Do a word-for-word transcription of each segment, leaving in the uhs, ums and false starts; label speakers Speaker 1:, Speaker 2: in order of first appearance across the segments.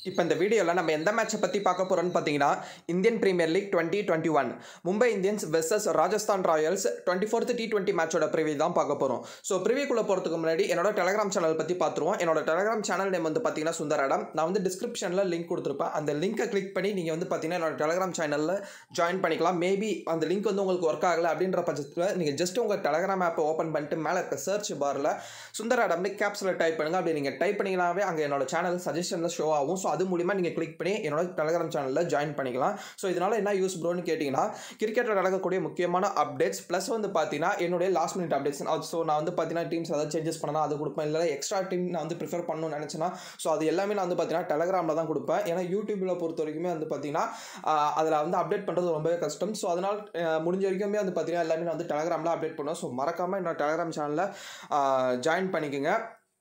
Speaker 1: இப்போ இந்த வீடியோவில் நம்ம எந்த மேட்சை பற்றி பார்க்க போகிறோம்னு பார்த்தீங்கன்னா Indian premier league twenty twenty one Mumbai Indians versus Rajasthan Royals twenty fourth T twenty மேட்சோட ப்ரிவியூ தான் பார்க்க போகிறோம். ஸோ ப்ரிவியூக்குள்ளே போகிறதுக்கு முன்னாடி என்னோட டெலிகிராம் சேனல் பற்றி பார்த்துருவோம். என்னோட டெலிகிராம் சேனல் நேம் வந்து பார்த்தீங்கன்னா சுந்தராடம். நான் வந்து டிஸ்கிரிப்ஷனில் லிங்க் கொடுத்துருப்பேன். அந்த லிங்கை கிளிக் பண்ணி நீங்கள் வந்து பார்த்தீங்கன்னா என்னோட டெலிகிராம் சேனலில் ஜாயின் பண்ணிக்கலாம். மேபி அந்த லிங்க் வந்து உங்களுக்கு ஒர்க் ஆகலை அப்படின்ற பட்சத்தில் நீங்கள் ஜஸ்ட் உங்கள் டெலிகிராம் ஆப்பை ஓப்பன் பண்ணிட்டு மேலே இருக்க சர்ச் பாரில் சுந்தராடம்னு கேப்ஸில் டைப் பண்ணுங்கள். அப்படி நீங்கள் டைப் பண்ணிங்கனாவே அங்கே என்னோட சேனல் சஜஷனில் ஷோ ஆகும். ஸோ அது மூலிமா நீங்கள் கிளிக் பண்ணி என்னோட டெலிகிராம் சேனலில் ஜாயின் பண்ணிக்கலாம். ஸோ இதனால் என்ன யூஸ் ப்ரோன்னு கேட்டிங்கன்னா, கிரிக்கெட்டில் நடக்கக்கூடிய முக்கியமான அப்டேட்ஸ் ப்ளஸ் வந்து பார்த்தீங்கன்னா என்னுடைய லாஸ்ட் மினிட் அப்டேட்ஸ். ஸோ நான் வந்து பார்த்தீங்கன்னா டீம்ஸ் ஏதாவது சேஞ்சஸ் பண்ணலாம் அது கொடுப்பேன். இல்லை எக்ஸ்ட்ரா டீம் நான் வந்து ப்ரிஃபர் பண்ணணும்னு நினச்சேன்னா ஸோ அது எல்லாமே நான் வந்து பார்த்தீங்கன்னா டெலிகிராமில் தான் கொடுப்பேன். ஏன்னா யூடியூப்பில் பொறுத்த வரைக்குமே வந்து பார்த்தீங்கன்னா அதில் வந்து அப்டேட் பண்ணுறது ரொம்பவே கஷ்டம். ஸோ அதனால் முடிஞ்ச வரைக்குமே வந்து பார்த்தீங்கன்னா எல்லாமே நான் வந்து டெலிகிராமில் அப்டேட் பண்ணுவேன். ஸோ மறக்காமல் என்னோட டெலிகிராம் சேனலில் ஜாயின் பண்ணிக்கோங்க.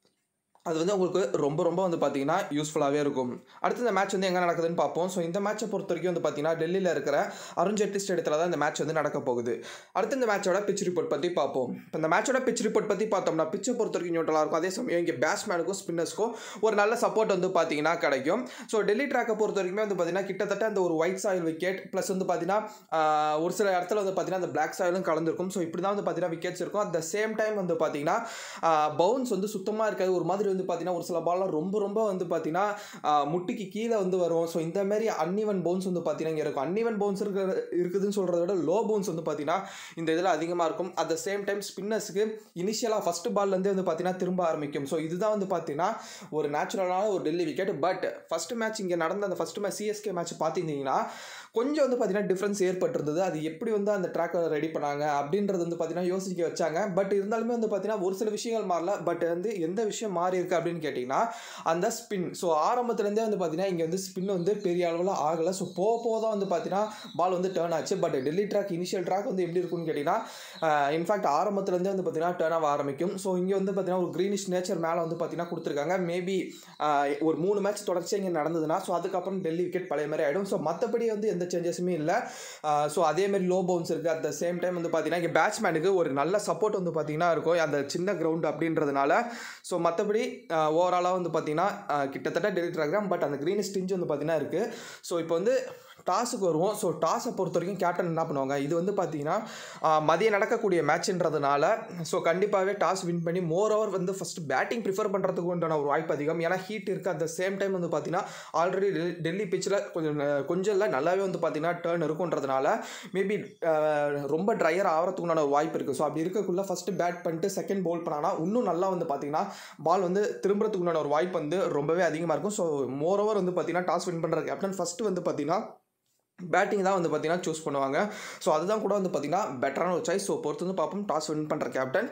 Speaker 1: அது வந்து உங்களுக்கு ரொம்ப ரொம்ப வந்து பார்த்தீங்கன்னா யூஸ்ஃபுல்லாகவே இருக்கும். அடுத்து இந்த மேட்ச் வந்து எங்கே நடக்குதுன்னு பார்ப்போம். ஸோ இந்த மேட்சை பொறுத்த வரைக்கும் வந்து பார்த்தீங்கன்னா டெல்லியில் இருக்கிற அருண் ஜேட்லி ஸ்டேடியத்தில் தான் இந்த மேட்ச் வந்து நடக்க போகுது. அடுத்து இந்த மேட்சோட பிச் ரிப்போர்ட் பற்றி பார்ப்போம். இப்போ இந்த மேட்சோட பிச் ரிப்போர்ட் பற்றி பார்த்தோம்னா பிச்சை பொறுத்த வரைக்கும் நியூட்ரலாக இருக்கும். அதே சமயம் இங்கே பேட்ஸ்மேனுக்கும் ஸ்பின்னர்ஸ்க்கும் ஒரு நல்ல சப்போர்ட் வந்து பார்த்தீங்கன்னா கிடைக்கும். ஸோ டெல்லி ட்ராக்கை பொறுத்த வரைக்குமே வந்து பார்த்தீங்கன்னா கிட்டத்தட்ட அந்த ஒரு ஒயிட் சாயில் விக்கெட் ப்ளஸ் வந்து பார்த்தீங்கன்னா ஒரு சில இடத்துல வந்து பார்த்தீங்கன்னா அந்த பிளாக் சாயிலும் கலந்துருக்கும். ஸோ இப்படி தான் வந்து பார்த்தீங்கன்னா விக்கெட்ஸ் இருக்கும். அட் த சேம் டைம் வந்து பார்த்தீங்கன்னா பவுன்ஸ் வந்து சுத்தமாக இருக்காது. ஒரு மாதிரி வந்து பார்த்தீங்கன்னா ஒரு சில பால்லாம் ரொம்ப ரொம்ப வந்து பார்த்தீங்கன்னா முட்டிக்கு கீழே வந்து வரும். ஸோ இந்த மாதிரி அன்இவன் பவுன்ஸ் வந்து பார்த்தீங்கன்னா இங்கே இருக்கும். அன்இவன் பவுன்ஸ் இருக்கிற இருக்குதுன்னு சொல்கிறத விட லோ பவுன்ஸ் வந்து பார்த்தீங்கன்னா இந்த இதில் அதிகமாக இருக்கும். அட் த சேம் டைம் ஸ்பின்னர்ஸுக்கு இனிஷியலாக ஃபஸ்ட்டு பால்லேருந்தே வந்து பார்த்தீங்கன்னா திரும்ப ஆரம்பிக்கும். ஸோ இதுதான் வந்து பார்த்தீங்கன்னா ஒரு நேச்சுரலான ஒரு Delhi wicket. But first match இங்கே நடந்த அந்த ஃபஸ்ட்டு மேட்ச் சிஎஸ்கே மேட்ச் பார்த்திங்கன்னா கொஞ்சம் வந்து பார்த்தீங்கன்னா டிஃப்ரென்ஸ் ஏற்பட்டிருந்தது. அது எப்படி வந்து அந்த ட்ராக்கை ரெடி பண்ணாங்க அப்படின்றது வந்து பார்த்தீங்கன்னா யோசிக்க வச்சாங்க. பட் இருந்தாலுமே வந்து பார்த்தீங்கன்னா ஒரு சில விஷயங்கள் மாறல. பட் வந்து எந்த விஷயம் மாறி இருக்கு அப்படின்னு கேட்டிங்கன்னா அந்த ஸ்பின். ஸோ ஆரம்பத்துலேருந்தே வந்து பார்த்தீங்கன்னா இங்கே வந்து ஸ்பின் வந்து பெரிய அளவில் ஆகலை. ஸோ போக போக தான் வந்து பார்த்தீங்கன்னா பால் வந்து டேர்ன் ஆச்சு. But Delhi track initial track வந்து எப்படி இருக்குன்னு கேட்டிங்கன்னா இன்ஃபேக்ட் ஆரம்பத்துலேருந்தே வந்து பார்த்தீங்கன்னா டேர்ன் ஆக ஆரம்பிக்கும். ஸோ இங்கே வந்து பார்த்தீங்கன்னா ஒரு க்ரீனிஷ் நேச்சர் மேலே வந்து பார்த்தீங்கன்னா கொடுத்துருக்காங்க. மேபி ஒரு மூணு மேட்ச் தொடர்ச்சியாக இங்கே நடந்ததுன்னா ஸோ அதுக்கப்புறம் டெல்லி விக்கெட் பழைய மாதிரி ஆகிடும். ஸோ மற்றபடி வந்து எந்த சேஞ்சஸுமே இல்லை. ஸோ அதேமாதிரி லோ பவுன்ஸ் இருக்குது. அட் த சேம் டைம் வந்து பார்த்தீங்கன்னா இங்கே பேட்ஸ்மேனுக்கு ஒரு நல்ல சப்போர்ட் வந்து பார்த்தீங்கன்னா இருக்கும் அந்த சின்ன கிரவுண்ட் அப்படின்றதுனால. ஸோ மற்றபடி ஓவராலாக வந்து பார்த்தீங்கன்னா கிட்டத்தட்ட டெல்லி ட்ராக். பட் அந்த க்ரீன் ஸ்டிஞ்ச் வந்து பார்த்தீங்கன்னா இருக்குது. ஸோ இப்போ வந்து டாஸுக்கு வருவோம். ஸோ டாஸை பொறுத்த வரைக்கும் கேப்டன் என்ன பண்ணுவாங்க, இது வந்து பார்த்தீங்கன்னா மதியம் நடக்கக்கூடிய மேட்ச்ன்றதுனால ஸோ கண்டிப்பாகவே டாஸ் வின் பண்ணி மோர் ஓவர் வந்து ஃபஸ்ட்டு பேட்டிங் ப்ரிஃபர் பண்ணுறதுக்கு உண்டான ஒரு வாய்ப்பு அதிகம். ஏன்னா ஹீட் இருக்குது. அட் த சேம் டைம் வந்து பார்த்தீங்கன்னா ஆல்ரெடி டெல்லி பிச்சில் கொஞ்சம் கொஞ்சம் இல்லை நல்லாவே வந்து பார்த்தீங்கன்னா டேர்ன் இருக்குன்றதுனால மேபி ரொம்ப ட்ரையர் ஆகிறதுக்கு உண்டான ஒரு வாய்ப்பு இருக்குது. ஸோ அப்படி இருக்கக்குள்ள ஃபஸ்ட்டு பேட் பண்ணிட்டு செகண்ட் பவுல் பண்ணாங்கன்னா இன்னும் நல்லா வந்து பார்த்தீங்கன்னா பால் வந்து திரும்புறதுக்கு உண்டான ஒரு வாய்ப்பு வந்து ரொம்பவே அதிகமாக இருக்கும். ஸோ மோர் ஓவர் வந்து பார்த்தீங்கன்னா டாஸ் வின் பண்ணுற கேப்டன் ஃபஸ்ட்டு வந்து பார்த்தீங்கன்னா பேட்டிங் தான் வந்து பார்த்தீங்கன்னா சூஸ் பண்ணுவாங்க. ஸோ அதுதான் கூட வந்து பார்த்தீங்கன்னா பெட்டரான ஒரு சாய்ஸ். ஸோ பொறுத்து வந்து பார்ப்போம் டாஸ் வின் பண்ணுற கேப்டன்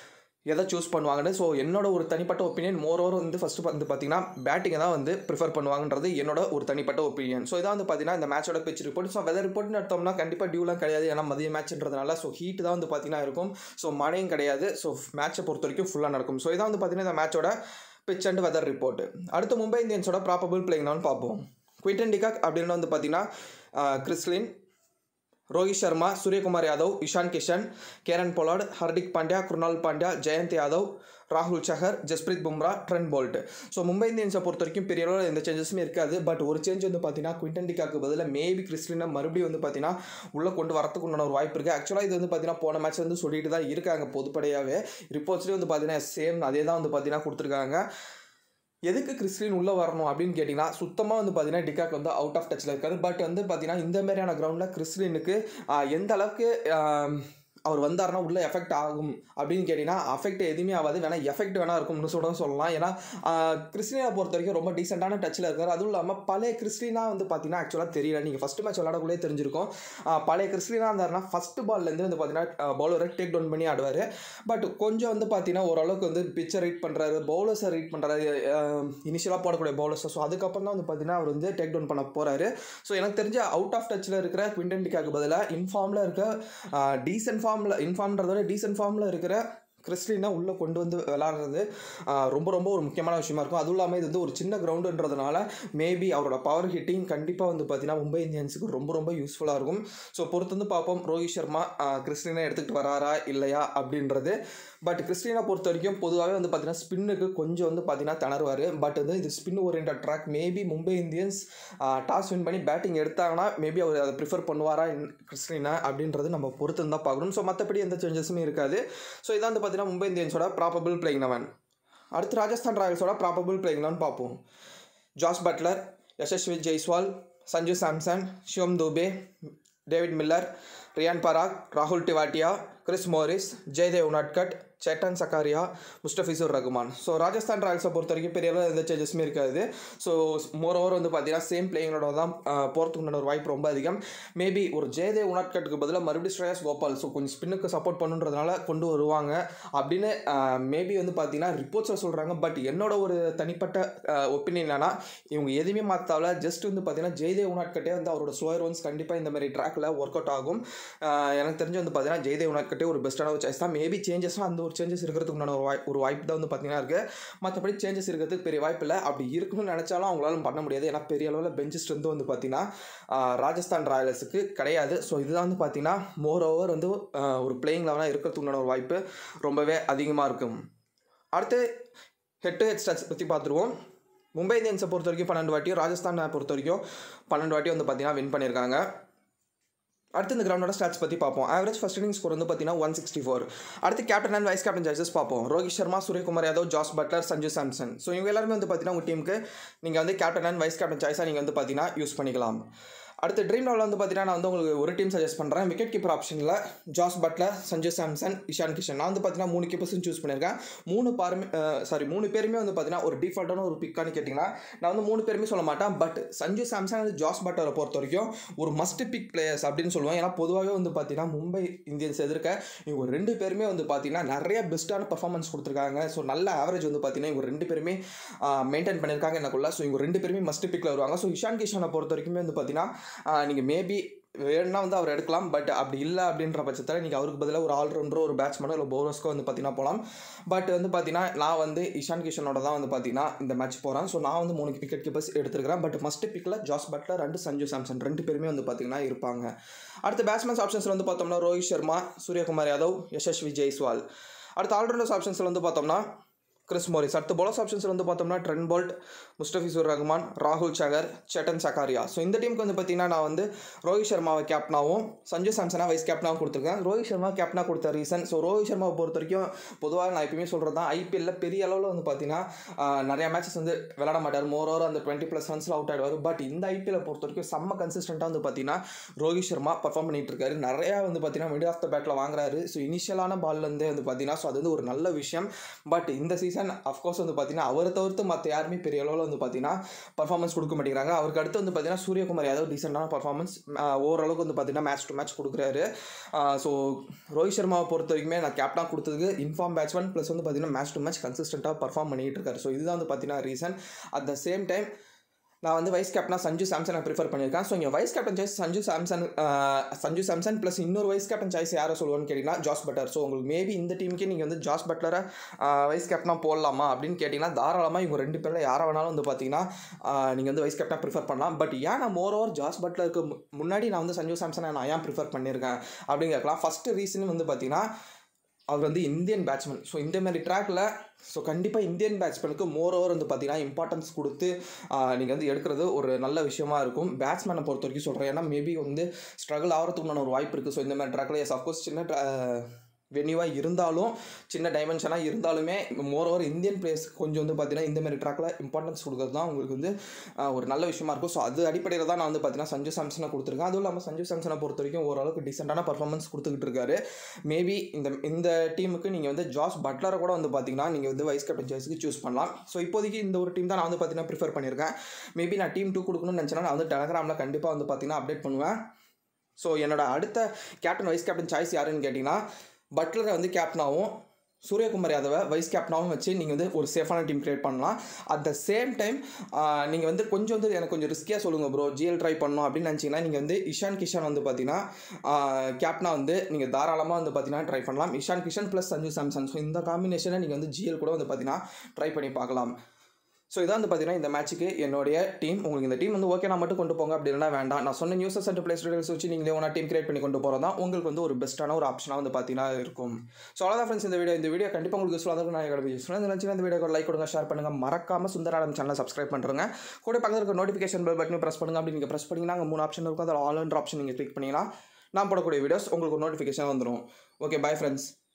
Speaker 1: எதை சூஸ் பண்ணுவாங்கன்னு. ஸோ என்னோட ஒரு தனிப்பட்ட ஒப்பீனியன் மோர் ஓவர் வந்து ஃபஸ்ட்டு வந்து பார்த்தீங்கன்னா பேட்டிங்கை தான் வந்து ப்ரிஃபர் பண்ணுவாங்கன்றது என்னோட ஒரு தனிப்பட்ட ஒப்பீனியன். ஸோ இதான் வந்து பார்த்தீங்கன்னா இந்த மேட்சோட பிச் ரிப்போர்ட். ஸோ வெதர் ரிப்போர்ட்னு எடுத்தோம்னா கண்டிப்பாக டியூலாம் கிடையாது. ஏன்னா மதிய மேட்ச்ன்றதுனால ஸோ ஹீட் தான் வந்து பார்த்தீங்கன்னா இருக்கும். ஸோ மழையும் கிடையாது. ஸோ மேட்சை பொறுத்த வரைக்கும் ஃபுல்லாக நடக்கும். ஸோ இதான் வந்து பார்த்தீங்கன்னா இந்த மேட்சோட பிச் அண்ட் வெதர் ரிப்போர்ட். அடுத்து மும்பை இந்தியன்ஸோட ப்ராபபிள் பிளேயிங்னு பார்ப்போம். குவிண்டன் டிகாக் அப்படின்னு வந்து பார்த்தீங்கன்னா Chris Lynn, Rohit Sharma, Suryakumar Yadav, Ishan Kishan, Kieron Pollard, Hardik Pandya, Krunal Pandya, Jayant Yadav, ராகுல் Chahar, Jasprit Bumrah, Trent Boult. So Mumbai இந்தியன்ஸை பொறுத்த வரைக்கும் பெரிய அளவில் எந்த சேஞ்சஸுமே இருக்காது. பட் ஒரு சேஞ்ச் வந்து பார்த்தீங்கன்னா குவிண்டன் டிகாக்கு பதிலாக மேபி கிறிஸ்லினை மறுபடியும் வந்து பார்த்தீங்கன்னா உள்ளே கொண்டு வரத்துக்கு உண்டான ஒரு வாய்ப்பு இருக்குது. ஆக்சுவலாக இது வந்து பார்த்தீங்கன்னா போன மேட்ச் வந்து சொல்லிட்டு தான் இருக்காங்க பொதுப்படையாகவே. ரிப்போர்ட்ஸ்லேயும் வந்து பார்த்தீங்கன்னா சேம் அதே தான் வந்து பார்த்தீங்கன்னா கொடுத்துருக்காங்க. எதுக்கு கிறிஸ்லின் உள்ளே வரணும் அப்படின்னு கேட்டிங்கன்னா சுத்தமாக வந்து பார்த்தீங்கன்னா டிகாக் வந்து அவுட் ஆஃப் டச்சில் இருக்காரு. பட் வந்து பார்த்தீங்கன்னா இந்த மாதிரியான கிரவுண்டில் கிறிஸ்லினுக்கு எந்த அளவுக்கு அவர் வந்தார்னா உள்ளே எஃபெக்ட் ஆகும் அப்படின்னு கேட்டிங்கன்னா அஃபெக்ட் எதுவுமே ஆகாது. வேணால் எஃபெக்ட் வேணா இருக்கும்னு சொல்ல சொல்லலாம். ஏன்னா கிறிஸ்டினா பொறுத்த வரைக்கும் ரொம்ப டீசெண்டான டச்சில் இருக்கார். அதுவும் இல்லாமல் பழைய கிறிஸ்டினா வந்து பார்த்தீங்கன்னா ஆக்சுவலாக தெரியல. நீங்கள் ஃபஸ்ட்டு மேட்ச் விளாடக்குள்ளே தெரிஞ்சிருக்கும். பழைய கிறிஸ்டினா இருந்தாருன்னா ஃபஸ்ட்டு பால்லேருந்து வந்து பார்த்தீங்கன்னா பவுலரை டேக் டவுன் பண்ணி ஆடுவார். பட் கொஞ்சம் வந்து பார்த்தீங்கன்னா ஓரளவுக்கு வந்து பிச்சை ரீட் பண்ணுறாரு, பவுலர்ஸை ரீட் பண்ணுறாரு, இனிஷியலாக போடக்கூடிய பவுலர்ஸை. ஸோ அதுக்கப்புறம் தான் வந்து பார்த்தீங்கன்னா அவர் வந்து டேக் டவுன் பண்ண போகிறாரு. ஸோ எனக்கு தெரிஞ்ச அவுட் ஆஃப் டச்சில் இருக்கிற குவிண்டன் டிகாக்கு பதிலாக இன்ஃபார்மில் இருக்க டீசென்ட் ஃபார்மில் இன்ஃபார்ம்ன்றதோட டீசென்ட் ஃபார்மில் இருக்கிற கிறிஸ்டினா உள்ளே கொண்டு வந்து விளாட்றது ரொம்ப ரொம்ப ஒரு முக்கியமான விஷயமா இருக்கும். அதுவும் இல்லாமல் இது வந்து ஒரு சின்ன கிரவுண்டுன்றதுனால மேபி அவரோட பவர் ஹிட்டிங் கண்டிப்பாக வந்து பார்த்தீங்கன்னா மும்பை இந்தியன்ஸுக்கு ரொம்ப ரொம்ப யூஸ்ஃபுல்லாக இருக்கும். ஸோ பொறுத்து வந்து பார்ப்போம் ரோஹித் சர்மா கிறிஸ்டினா எடுத்துக்கிட்டு வராரா இல்லையா அப்படின்றது. பட் கிறிஸ்டினா பொறுத்த வரைக்கும் பொதுவாகவே வந்து பார்த்தீங்கன்னா ஸ்பின்னுக்கு கொஞ்சம் வந்து பார்த்தீங்கன்னா திணறுவார். பட் வந்து இது spin orient track. Maybe Mumbai Indians toss win பண்ணி பேட்டிங் எடுத்தாங்கன்னா மேபி அவர் அதை ப்ரிஃபர் பண்ணுவாரா கிறிஸ்டினா அப்படின்றது நம்ம பொறுத்து தான் பார்க்கணும். ஸோ மற்றபடி எந்த சேஞ்சஸுமே இருக்காது. ஸோ இதான் வந்து பார்த்தீங்கன்னா மும்பை இந்தியன்ஸோட ப்ராபபிள் பிளேயிங் லெவன். அடுத்து ராஜஸ்தான் ராயல்ஸோட ப்ராபபிள் பிளேயிங் லெவன் பார்ப்போம். Jos Buttler, Yashasvi Jaiswal, Sanju Samson, Shivam Dube, David Miller, Riyan Parag, ராகுல் Tewatia, Chris Morris, Jaydev Unadkat, Chetan Sakariya, Mustafizur Rahman. So Rajasthan ராயல்ஸை பொறுத்த வரைக்கும் பெரிய அளவு எந்த சேஞ்சஸுமே இருக்காது. ஸோ மோர் ஓவர் வந்து பார்த்தீங்கன்னா சேம் பிளேயிங்கோட தான் போகிறதுக்கு உண்டான ஒரு வாய்ப்பு ரொம்ப அதிகம். மேபி ஒரு ஜெயதேவ் உனாட்கட்டுக்கு பதிலாக மறுபடியும் ஸ்ரேயஸ் கோபால் ஸோ கொஞ்சம் ஸ்பின்னுக்கு சப்போர்ட் பண்ணுன்றதுனால கொண்டு வருவாங்க அப்படின்னு மேபி வந்து பார்த்தீங்கன்னா ரிப்போர்ட்ஸில் சொல்கிறாங்க. பட் என்னோட ஒரு தனிப்பட்ட ஒப்பீனியன் என்னன்னா இவங்க எதுவுமே மாற்றாவில் ஜஸ்ட் வந்து பார்த்தீங்கன்னா ஜெயதேவ் உனாட்கட்டே வந்து அவரோட ஸ்லோயர் ஒன்ஸ் கண்டிப்பாக இந்த மாதிரி ட்ராக்கில் ஒர்க் அவுட் ஆகும். எனக்கு தெரிஞ்சு வந்து பார்த்தீங்கன்னா ஜெயதேவ் உனாட்கட்டே ஒரு பெஸ்ட்டான ஒரு சாய்ஸ் தான். மேபி சேஞ்சஸ்லாம் அந்த ஒரு சேஞ்சஸ் இருக்கிறதுக்கு உண்டான ஒரு வாய் ஒரு வாய்ப்பு தான் வந்து பார்த்தீங்கன்னா இருக்குது. மற்றபடி சேஞ்சஸ் இருக்கிறதுக்கு பெரிய வாய்ப்பு இல்லை. அப்படி இருக்கணும்னு நினச்சாலும் அவங்களால பண்ண முடியாது. ஏன்னா பெரிய அளவில் பெஞ்ச் ஸ்ட்ரென்த் வந்து பார்த்தீங்கன்னா ராஜஸ்தான் ராயல்ஸுக்கு கிடையாது. ஸோ இதுதான் வந்து பார்த்தீங்கன்னா மோர் ஓவர் வந்து ஒரு பிளேயிங் லெவனாக இருக்கிறதுக்கு உண்டான ஒரு வாய்ப்பு ரொம்பவே அதிகமாக இருக்கும். அடுத்து ஹெட் டு ஹெட் ஸ்டாட்ஸ் பற்றி பார்த்துருவோம். மும்பை இந்தியன்ஸை பொறுத்த வரைக்கும் பன்னெண்டு வாட்டியும், ராஜஸ்தான் பொறுத்த வரைக்கும் பன்னெண்டு வாட்டியும் வந்து பார்த்தீங்கன்னா வின் பண்ணியிருக்காங்க. அடுத்து இந்த கிரவுண்டோட ஸ்டாட்ஸ் பற்றி பார்ப்போம். ஆவரேஜ் ஃபர்ஸ்ட் இன்னிங் ஸ்கோர் வந்து பார்த்தீங்கன்னா ஒன் சிக்ஸ்டி ஃபோர். அடுத்து captain and vice captain choices பார்ப்போம். Rohit Sharma, Suryakumar Yadav, Jos Buttler, Sanju Samson. So இவங்க எல்லாருமே வந்து பார்த்தீங்கன்னா உங்கள் டீமுக்கு நீங்கள் வந்து கேப்டன் அண்ட் வைஸ் கேப்டன் சாய்ஸாக நீங்கள் வந்து பார்த்தீங்கன்னா யூஸ் பண்ணிக்கலாம். அடுத்து ட்ரீம் லெவலில் வந்து பார்த்தீங்கன்னா நான் வந்து உங்களுக்கு ஒரு டீம் சஜஸ்ட் பண்ணுறேன். விக்கெட் கீப்பர் ஆப்ஷனில் ஜாஸ் பட்லர், சஞ்சு சாம்சன், இஷான் கிஷன். நான் வந்து பார்த்தீங்கன்னா மூணு கீப்பர்ஸும் சூஸ் பண்ணியிருக்கேன். மூணு பாருமே சாரி மூணு பேருமே வந்து பார்த்தீங்கன்னா ஒரு டிஃபால்ட்டான ஒரு பிக்கான்னு கேட்டிங்கன்னா நான் வந்து மூணு பேருமே சொல்ல மாட்டேன். But Sanju Samson and Jos பட்லரை பொறுத்த வரைக்கும் ஒரு மஸ்ட் பிக் பிளேயர்ஸ் அப்படின்னு சொல்லுவேன். ஏன்னா பொதுவாகவே வந்து பார்த்தீங்கன்னா மும்பை இந்தியன்ஸ் எதிர்க்க இவங்க ரெண்டு பேருமே வந்து பார்த்தீங்கன்னா நிறைய பெஸ்ட்டான பர்ஃபார்மன்ஸ் கொடுத்துருக்காங்க. ஸோ நல்ல ஆவரேஜ் வந்து பார்த்தீங்கன்னா இவங்க ரெண்டு பேருமே மெயின்டைன் பண்ணியிருக்காங்க எனக்குள்ள. ஸோ இவங்க ரெண்டு பேருமே மஸ்ட் பிக்கில் வருவாங்க. ஸோ இஷான் கிஷனை பொறுத்த வரைக்குமே வந்து பார்த்தீங்கன்னா நீங்கள் மேபி வேணும்னா வந்து அவர் எடுக்கலாம். பட் அப்படி இல்லை அப்படின்ற பட்சத்தில் நீங்கள் அவருக்கு பதிலாக ஒரு ஆல்ரவுண்டரோ ஒரு பேட்ஸ்மேனோ இல்லை பவுலர்ஸ்க்கோ வந்து பார்த்தீங்கன்னா போகலாம். பட் வந்து பார்த்தீங்கன்னா நான் வந்து இஷான் கிஷனோட தான் வந்து பார்த்தீங்கன்னா இந்த மேட்ச் போகிறேன். ஸோ நான் வந்து மூணு விக்கெட் கீப்பர்ஸ் எடுத்துருக்கிறேன். பட் மஸ்ட் பிக்கில் Jos Buttler and Sanju Samson ரெண்டு பேருமே வந்து பார்த்தீங்கன்னா இருப்பாங்க. அடுத்த பேட்ஸ்மேன்ஸ் ஆப்ஷன்ஸில் வந்து பார்த்தோம்னா ரோஹித் சர்மா, சூரியகுமார் யாதவ், யசஸ்வி ஜெய்ஸ்வால். அடுத்த ஆல்ரவுண்டர்ஸ் ஆப்ஷன்ஸில் வந்து பார்த்தோம்னா கிறிஸ் மோரிஸ். அடுத்த பவுலர்ஸ் ஆப்ஷன்ஸில் வந்து பார்த்தோம்னா ட்ரெண்ட் போல்ட், முஸ்டபிசூர் ரகுமான், ராகுல் சகர், சேட்டன் சக்காரியா. ஸோ இந்த டீமுக்கு வந்து பார்த்தீங்கன்னா நான் வந்து ரோஹித் சர்மாவை கேப்டனாகவும் சஞ்சு சாம்சனாக வைஸ் கேப்டனாகவும் கொடுத்துருக்கேன். ரோஹித் சர்மா கேப்டனாக கொடுத்த ரீசன் ஸோ ரோஹித் சர்மாவை பொறுத்த வரைக்கும் பொதுவாக நான் எப்பயுமே சொல்கிறது தான் ஐபிஎல்ல பெரிய அளவில் வந்து பார்த்தீங்கன்னா நிறையா மேட்சஸ் வந்து விளையாட மாட்டார். மோர் ஓவர் அந்த டுவெண்ட்டி ப்ளஸ் ரன்ஸில் அவுட் ஆகிடுவார். பட் இந்த ஐபிஎல்லை பொறுத்த வரைக்கும் செம்ம கன்சிஸ்டண்ட்டாக வந்து பார்த்தீங்கன்னா ரோஹித் சர்மா பர்ஃபார்ம் பண்ணிட்டு இருக்காரு. நிறையா வந்து பார்த்தீங்கன்னா மிடில் ஆஃப் த பேட்டில் வாங்குறாரு. ஸோ இனிஷியலான பால்லேருந்தே வந்து பார்த்தீங்கன்னா ஸோ அது வந்து ஒரு நல்ல விஷயம். பட் இந்த சீசன் அஃப்கோர்ஸ் வந்து பார்த்தீங்கன்னா அவரை தவிர்த்து மற்ற யாருமே பெரிய அளவில் வந்து பார்த்தீங்கன்னா பர்ஃபார்மன்ஸ் கொடுக்க மாட்டேங்கிறாங்க. அவருக்கு அடுத்து வந்து பார்த்தீங்கன்னா சூரியகுமார் யாதவ் டீசெண்டான பர்ஃபார்மன்ஸ் ஓரளவுக்கு வந்து பார்த்தீங்கன்னா மேட்ச் டு மேட்ச் கொடுக்குறாரு. ஸோ ரோஹித் சர்மாவை பொறுத்த வரைக்குமே நான் கேப்டனாக கொடுத்ததுக்கு இன்ஃபார்ம் பேட்ஸ்மேன் ப்ளஸ் வந்து பார்த்தீங்கன்னா மேட்ச் டு மேட்ச் கன்சிஸ்டண்ட்டாக பர்ஃபார்ம் பண்ணிகிட்டு இருக்காரு. ஸோ இதுதான் வந்து பார்த்தீங்கன்னா reason. At the same time நான் வந்து வைஸ் கேப்டனாக சஞ்சு சாம்சனை ப்ரிஃபர் பண்ணியிருக்கேன். ஸோ இங்கே vice captain choice Sanju Samson Sanju Samson plus இன்னொரு வைஸ் கேப்டன் சாய்ஸ் யாரை சொல்லுவான்னு கேட்டிங்கன்னா ஜாஸ் பட்லர். ஸோ உங்களுக்கு மேபி இந்த டீமுக்கே நீங்கள் வந்து ஜாஸ் பட்லரை வைஸ் கேப்டனாக போடலாமா அப்படின்னு கேட்டிங்கன்னா தாராளமாக இவங்க ரெண்டு பேரில் யாரை வேணாலும் வந்து பார்த்தீங்கன்னா நீங்கள் வந்து வைஸ் கேப்டனாக ப்ரிஃபர் பண்ணலாம். பட் ஏன் நான் மோர் ஓவர் ஜாஸ் பட்லருக்கு முன்னாடி நான் வந்து சஞ்சு சாம்சனை நான் ஏன் ப்ரிஃபர் பண்ணியிருக்கேன் அப்படின்னு கேட்கலாம். ஃபஸ்ட்டு ரீசன் வந்து பார்த்தீங்கன்னா அவர் வந்து இந்தியன் பேட்ஸ்மேன். ஸோ இந்த மாதிரி ட்ராக்கில் ஸோ கண்டிப்பாக இந்தியன் பேட்ஸ்மேனுக்கு மோர் ஓவர் வந்து பார்த்தீங்கன்னா இம்பார்ட்டன்ஸ் கொடுத்து நீங்கள் வந்து எடுக்கிறது ஒரு நல்ல விஷயமா இருக்கும். பேட்ஸ்மேனை பொறுத்த வரைக்கும் சொல்கிறேன். ஏன்னா மேபி வந்து ஸ்ட்ரகிள் ஆகிறதுக்குண்டான ஒரு வாய்ப்பு இருக்குது. ஸோ இந்த மாதிரி ட்ராக்கில் எஸ் அஃப்கோர்ஸ் சின்ன வென்யூவாக இருந்தாலும் சின்ன டைமென்ஷனாக இருந்தாலுமே மோர் ஓவர் இந்தியன் பிளேயர்ஸ் கொஞ்சம் வந்து பார்த்தீங்கன்னா இந்த மாதிரி ட்ராக்கில் இம்பார்ட்டன்ஸ் கொடுக்குறது தான் உங்களுக்கு வந்து ஒரு நல்ல விஷயமா இருக்கும். ஸோ அது அடிப்படையில் தான் நான் வந்து பார்த்தீங்கன்னா சஞ்சு சாம்சனை கொடுத்துருக்கேன். அதுவும் இல்லாமல் சஞ்சு சாம்சனை பொறுத்த வரைக்கும் ஓரளவுக்கு டீசெண்டான பர்ஃபார்மன்ஸ் கொடுத்துக்கிட்டு இருக்காரு. மேபி இந்த இந்த டீமுக்கு நீங்கள் வந்து ஜாஸ் பட்லரை கூட வந்து பார்த்தீங்கன்னா நீங்கள் வந்து வைஸ் கேப்டன் சாய்ஸுக்கு சூஸ் பண்ணலாம். ஸோ இப்போதைக்கு இந்த ஒரு டீம் தான் நான் வந்து பார்த்தீங்கன்னா ப்ரிஃபர் பண்ணியிருக்கேன். மேபி நான் டீம் டூ கொடுக்கணும்னு நினச்சேன்னா நான் வந்து டெலகிராமில் கண்டிப்பாக வந்து பார்த்தீங்கன்னா அப்டேட் பண்ணுவேன். ஸோ என்னோட அடுத்த கேப்டன் வைஸ் கேப்டன் சாய்ஸ் யாருன்னு கேட்டிங்கன்னா பட்லரை வந்து கேப்டனாகவும் சூரியகுமார் யாதவை வைஸ் கேப்டனாகவும் வச்சு நீங்கள் வந்து ஒரு சேஃபான டீம் கிரியேட் பண்ணலாம். அட் த சேம் டைம் நீங்கள் வந்து கொஞ்சம் வந்து எனக்கு கொஞ்சம் ரிஸ்கியாக சொல்லுங்கள் ப்ரோ, ஜிஎல் ட்ரை பண்ணணும் அப்படின்னு நினச்சிங்கன்னா நீங்கள் வந்து இஷான் கிஷன் வந்து பார்த்தீங்கன்னா கேப்டனாக வந்து நீங்கள் தாராளமாக வந்து பார்த்தீங்கன்னா ட்ரை பண்ணலாம். இஷான் கிஷன் ப்ளஸ் சஞ்சு சாம்சன், ஸோ இந்த காம்பினேஷனை நீங்கள் வந்து ஜிஎல் கூட வந்து பார்த்தீங்கன்னா ட்ரை பண்ணி பார்க்கலாம். ஸோ இதான் வந்து பார்த்தீங்கன்னா இந்த மேட்ச்சுக்கு என்னுடைய டீம். உங்களுக்கு இந்த டீம் வந்து ஓகே நான் மட்டும் கொண்டு போங்க அப்படி இல்லைனா வேண்டாம், நான் சொன்ன நியூஸஸ் அண்ட் பிளேஸ் டீடைல்ஸ் வச்சு நீங்களே ஒன்றா டீம் கிரியேட் பண்ணி கொண்டு போகிறது தான் உங்களுக்கு வந்து ஒரு பெஸ்ட்டான ஒரு ஆப்ஷனாக வந்து பார்த்தீங்கன்னா இருக்கும். ஸோ அவ்வளோதான் ஃப்ரெண்ட்ஸ் இந்த வீடியோ. இந்த வீடியோ கண்டிப்பாக உங்களுக்கு யூஸ்ஃபுல்லாக இருக்கும். நான் கிளம்பி யூஸ்ஃபுல்லாக நினச்சிங்கன்னா இந்த வீடியோ லைக் கொடுங்க, ஷேர் பண்ணுங்கள், மறக்காம சுந்தராடம் சேனலை சப்ஸ்கிரைப் பண்ணுறங்க. கூட பக்கத்தில் இருக்க நோட்டிஃபிகேஷன் பெல் பட்டனை ப்ரெஸ் பண்ணுங்கள். அப்படி நீங்கள் ப்ரெஸ் பண்ணிங்கன்னா அங்கே மூணு ஆப்ஷன் இருக்கும், அதில் ஆல் என்ற ஆப்ஷன் நீங்கள் கிளிக் பண்ணிங்கன்னா நான் போடக்கூடிய வீடியோஸ் உங்களுக்கு நோட்டிஃபிகேஷன் வந்துடும். Okay, bye friends.